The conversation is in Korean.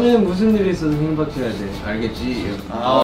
너는 무슨 일이 있어도 힘 버텨야 돼. 알겠지?